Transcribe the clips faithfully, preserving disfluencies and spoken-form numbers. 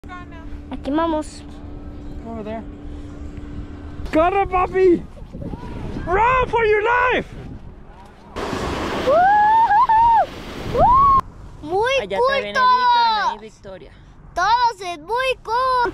Aquí vamos. Over there. ¡Corre, papi! Run for your life! Muy Allá cool viene todos. Víctor y Victoria. Todos es muy cool.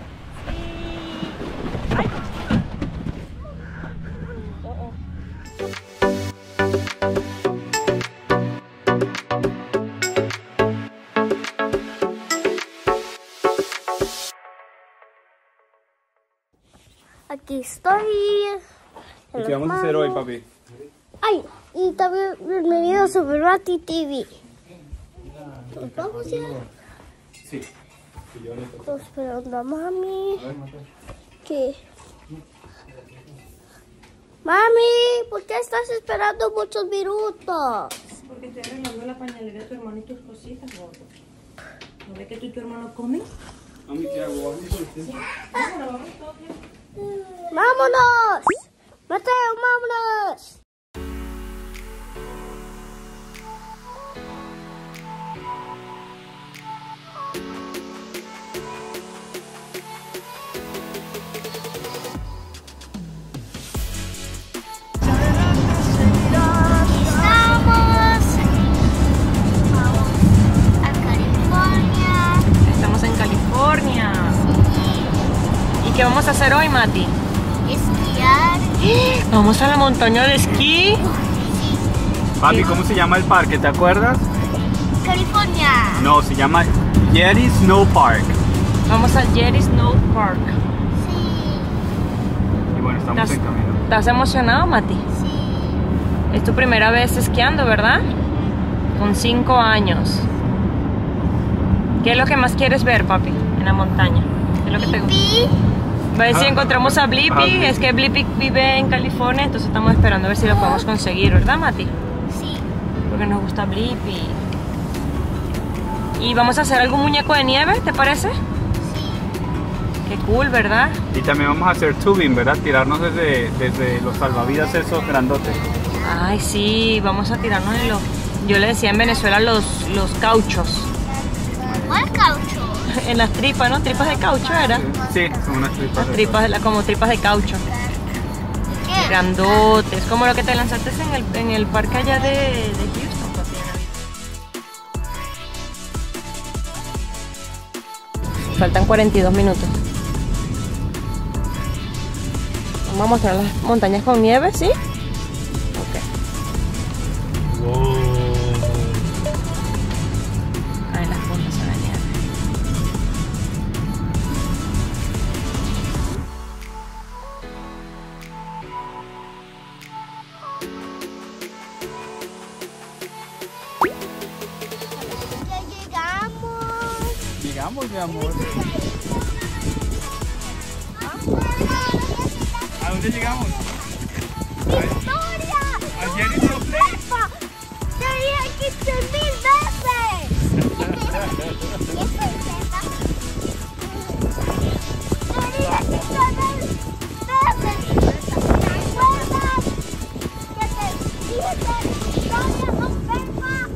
Aquí estoy. ¿Y qué vamos a hacer hoy, papi? Ay, y también bienvenidos a Superbati T V. ¿Nos vamos ya? Sí. Estoy esperando a mami. ¿Qué? Mami, ¿por qué estás esperando muchos minutos? Porque estoy arreglando la pañalera de tu hermano y tus cositas, gordo. ¿No ves que tú y tu hermano comen? Mami, ¿qué hago? ¡Vámonos! ¡Mateo, vámonos! Estamos en California. ¿Y qué vamos a hacer hoy, Mati? Esquiar. Vamos a la montaña de esquí. Papi, ¿cómo se llama el parque? ¿Te acuerdas? California. No, se llama Yeti Snow Park. Vamos al Yeti Snow Park. Sí, Y bueno, estamos ¿Estás, en camino. ¿Estás emocionado, Mati? sí. Es tu primera vez esquiando, ¿verdad? Con cinco años. ¿Qué es lo que más quieres ver, papi, en la montaña? ¿Qué es lo que te gusta? Pi. A ver si Ah, encontramos a ah, Blippi. Blippi. Es que Blippi vive en California, entonces estamos esperando a ver si lo podemos conseguir, ¿verdad, Mati? Sí. Porque nos gusta Blippi. ¿Y vamos a hacer algún muñeco de nieve, te parece? Qué cool, ¿verdad? Y también vamos a hacer tubing, ¿verdad? Tirarnos desde, desde los salvavidas esos grandotes. Ay, sí, vamos a tirarnos en los... Yo le decía en Venezuela los, los cauchos. ¿Cuál caucho? En las tripas, ¿no? Tripas de caucho era. Sí, son unas tripas. Las de tripas, de la- como tripas de caucho. ¿Qué? Grandotes, como lo que te lanzaste en el, en el parque allá de, de Houston, papi. Faltan cuarenta y dos minutos. Vamos a mostrar las montañas con nieve, ¿sí? Ok. Wow. Ahí las puntas se ven nieve. Ya llegamos. Llegamos, mi amor. ¿A dónde llegamos? ¡Victoria! ¿A Yeti Snow Place? ¡Papá! ¡Te dije quince mil veces! Te dije quince mil veces. ¿Te acuerdas que te dije Victoria no venga?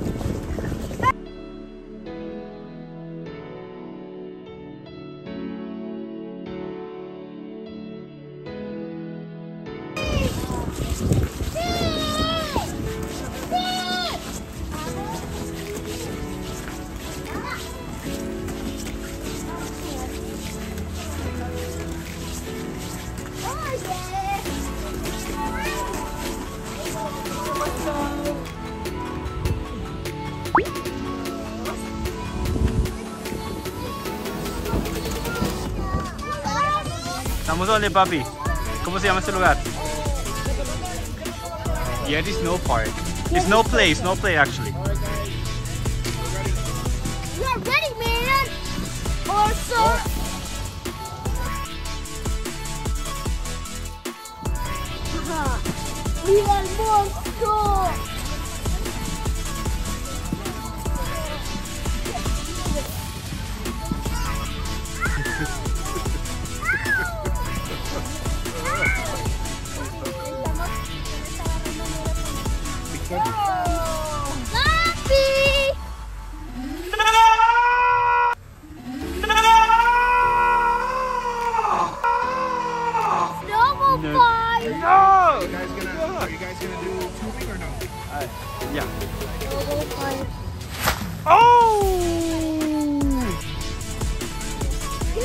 ¿Estamos dónde, papi? ¿Cómo se llama este lugar? Yeti Snow Park. It's no place, no play actually. You're ready, man! Also... ¡Viva el monstruo! ¡Papi!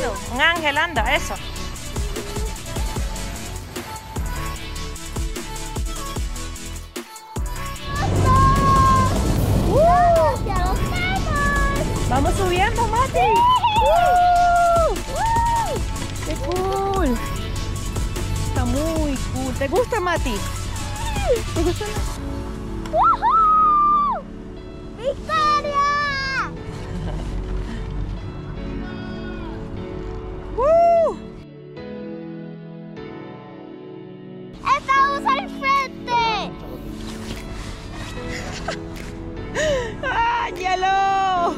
volando. Un ángel anda, eso. ¡Uh! ¡Ya lo tenemos! Vamos subiendo, Mati. ¡Uh! ¡Qué cool! Está muy cool. ¿Te gusta, Mati? ¿Te gusta? ¡Woohoo! ¡Victoria! ¡Uh! ¡Estamos al frente! ¡Ah, hielo!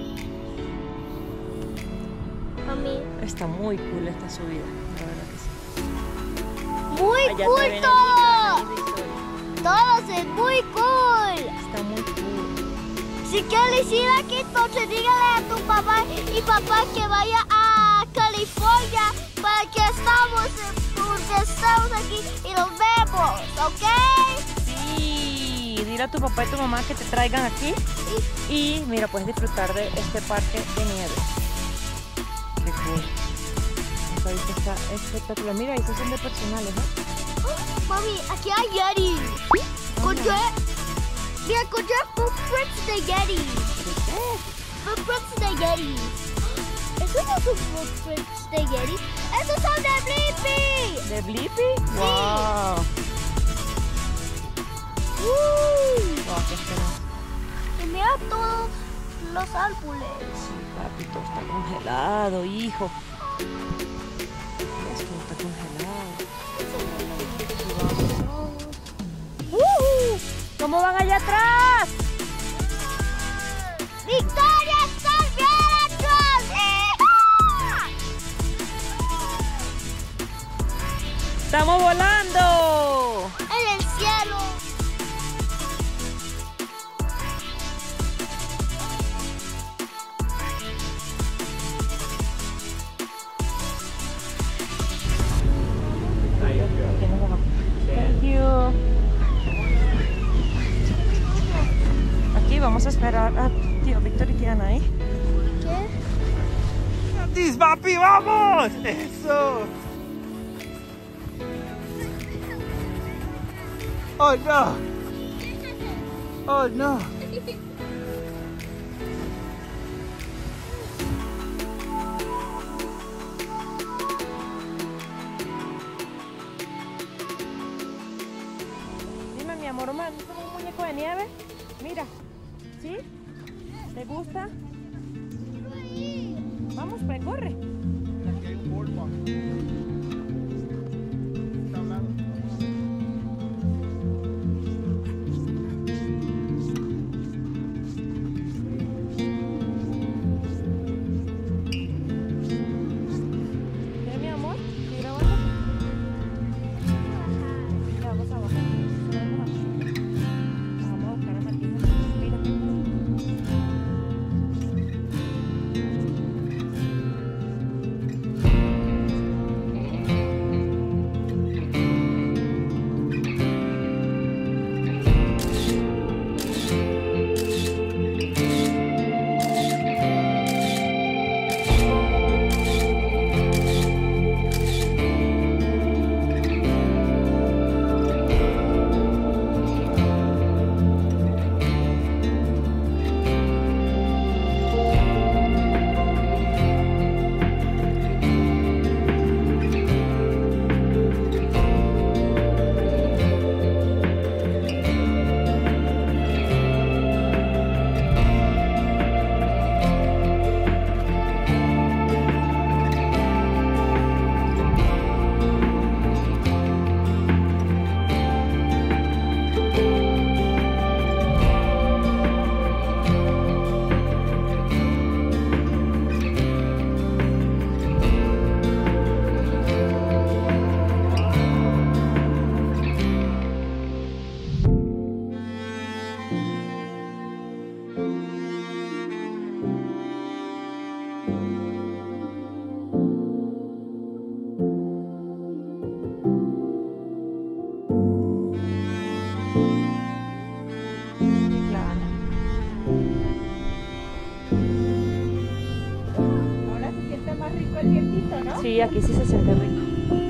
Mami, Está muy cool esta subida, la verdad que sí. muy Allá te cool ven el todo. Nico, Victoria. Todo es muy cool. Está muy cool. Si quieres ir aquí, entonces dígale a tu papá y papá que vaya a California para que estamos, porque estamos aquí y nos vemos, ¿ok? Sí, dile a tu papá y tu mamá que te traigan aquí y mira, puedes disfrutar de este parque de nieve. Qué cool. Esta vista está espectacular. Mira, ahí se son de personales, ¿eh? Oh, mami, aquí hay Yeti. Encontré, mira, encontré footprints de Yeti. Footprints de Yeti. Esos no son footprints de Yeti. Esos son de Blippi. ¿De Blippi? ¡Wow! Uh, ¡Wow, qué esperanza! y mira todos los árboles. Papi, todo está congelado, hijo. Esto está congelado. ¡Uh! ¿Cómo van allá atrás? ¡Victoria está bien atrás! ¡Hija! ¡Estamos volando! En el cielo. Thank you. Aquí vamos a esperar a tío Víctor y tía Anaí. ¿Qué? ¡Atis, papi, vamos! ¡Eso! ¡Oh, no! ¡Oh, no! Dime, mi amor, ¿no es un muñeco de nieve? Mira, ¿sí? ¿Te gusta? Vamos, pues, corre. Aquí hay un boardwalk. Está hablando. Mira, mi amor, mira abajo. Ya, vamos abajo. Vamos a buscar a Martín. Mira, qué cool. rico el vientito, ¿no? Sí, aquí sí se siente rico.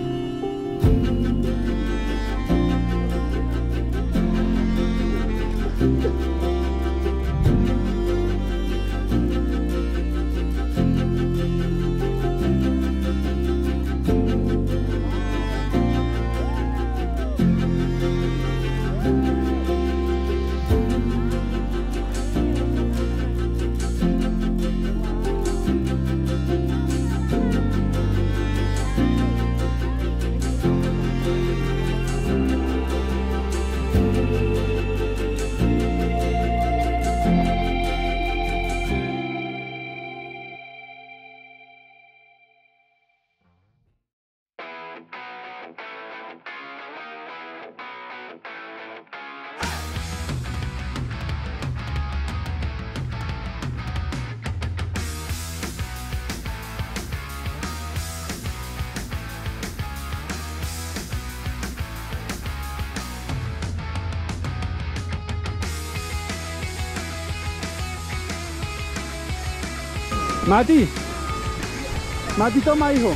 Mati, Mati, toma, hijo.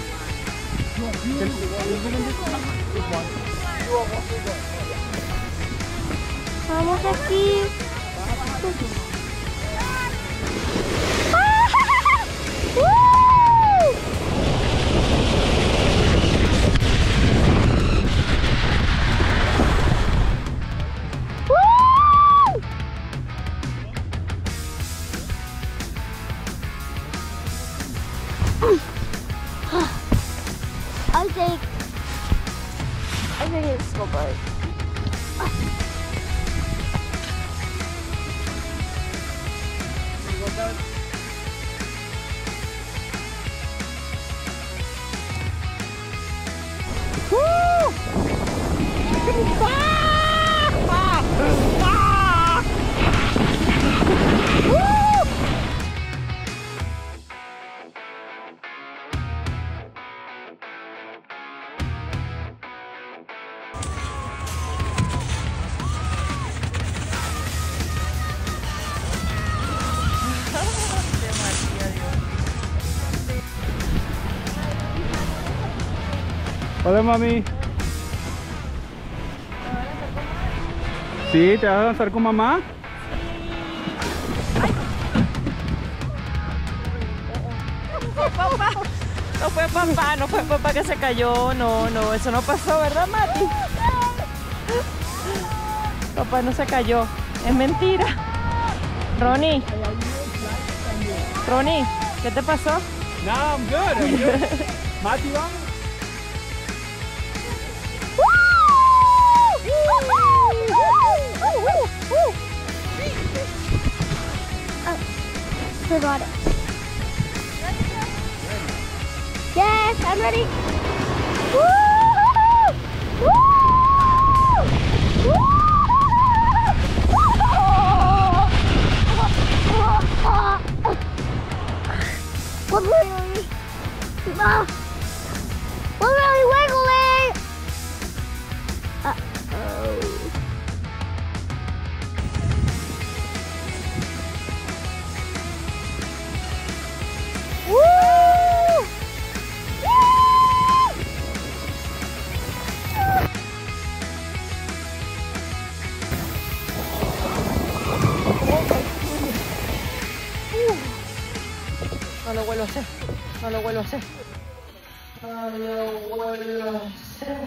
Vamos aquí. I think I think it's small boat. Hola, mami. ¿Sí? ¿Te vas a lanzar con mamá? No fue papá, no fue papá que se cayó, no, no, eso no pasó, ¿verdad, Mati? Papá no se cayó, es mentira. Ronnie, Ronnie, ¿qué te pasó? No, I'm good, I'm good. Mati, vamos. Forgot it. Yes, I'm ready. Woo! Woo! Woo! We're really, uh, we're really wiggling. Uh-oh. No lo vuelvo a hacer, no lo vuelvo a hacer. No lo vuelvo a hacer.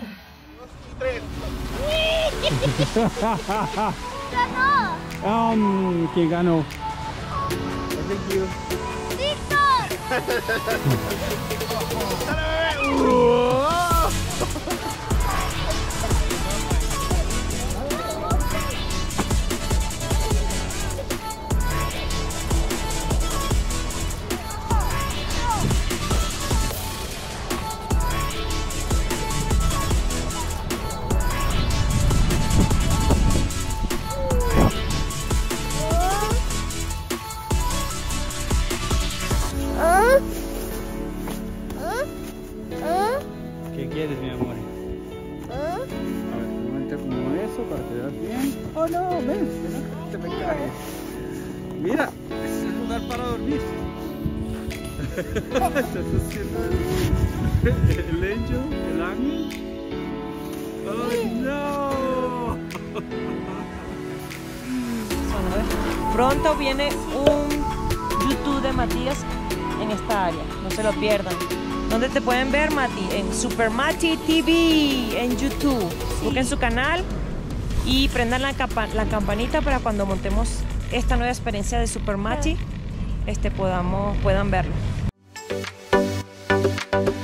Ganó. Um, ¿quién ganó? Víctor. ¿Qué quieres, mi amor? A ver, muévete como eso para que veas bien. Oh no, ven, te me caes. Mira, este es el lugar para dormir. ¿Estás haciendo el, el angel? ¿El ángel? ¡Oh, no! Bueno, a ver. Pronto viene un YouTube de Matías en esta área, no se lo pierdan. ¿Dónde te pueden ver, Mati? En Super Mati T V en YouTube. Sí. Busquen su canal y prendan la, capa la campanita para cuando montemos esta nueva experiencia de Super Mati, este, podamos, puedan verlo.